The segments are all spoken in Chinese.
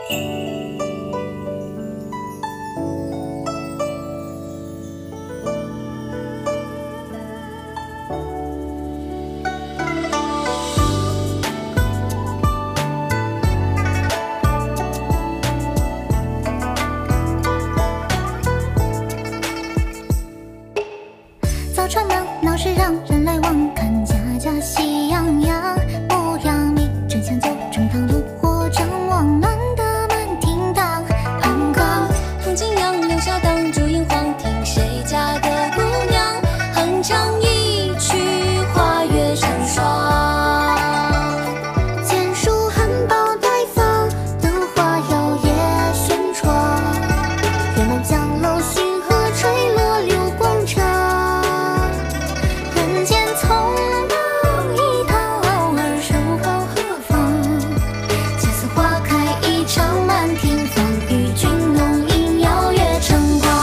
早传忙，闹市让人来往，看家家喜洋洋。不要你真香酒，中堂炉火张望，暖得满厅堂。盘杠风景扬，留下当烛映黄，听谁家的姑娘哼唱一曲花月成霜。 剑书含苞待放，灯花摇曳轩窗。月满江楼星河垂落流光长。人间匆忙一趟，偶尔守候何妨？恰似花开一场，满庭芳与君浓映耀月晨光。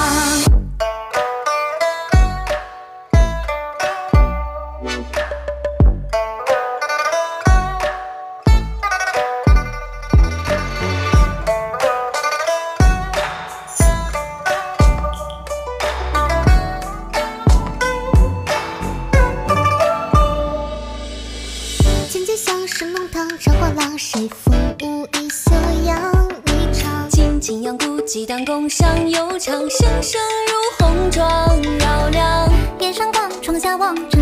剑节响，神龙堂，上画廊，谁风舞一袖扬霓裳。 金景阳谷，激荡宫上悠长，声声如红妆绕梁。 檐上光，窗下望。